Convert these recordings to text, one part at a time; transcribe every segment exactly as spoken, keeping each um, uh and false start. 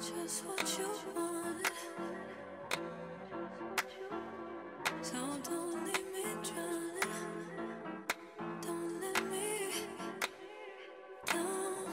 just what you want. So don't leave me drowning. Don't let me down.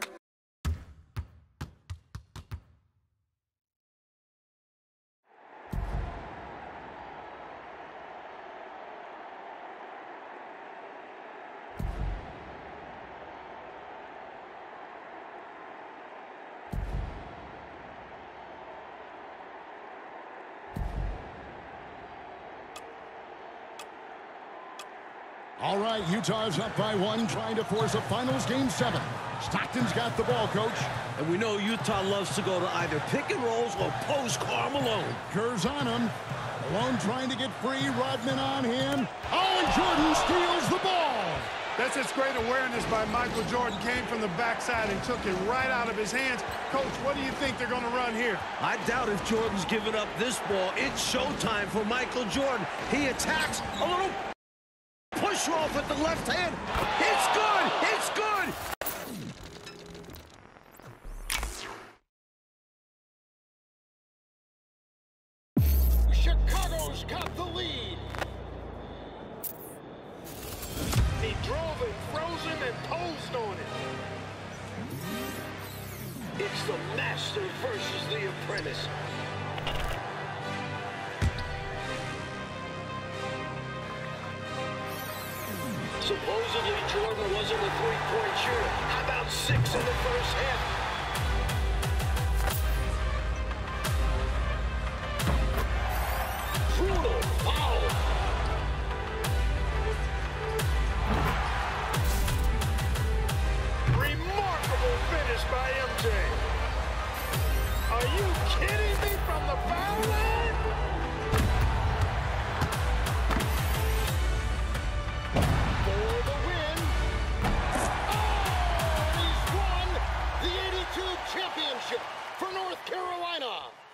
All right, Utah's up by one, trying to force a finals game seven. Stockton's got the ball, coach. And we know Utah loves to go to either pick and rolls or post Karl Malone. Kerr's on him. Malone trying to get free. Rodman on him. Oh, and Jordan steals the ball. That's just great awareness by Michael Jordan. Came from the backside and took it right out of his hands. Coach, what do you think they're going to run here? I doubt if Jordan's giving up this ball. It's showtime for Michael Jordan. He attacks a little push off with the left hand. It's good. It's good. Chicago's got the lead. He drove it, froze him, and posed on it. It's the master versus the apprentice. Supposedly, Jordan wasn't a three-point shooter. How about six in the first half? Brutal foul. Remarkable finish by M J. Are you kidding me from the foul line? Championship for North Carolina.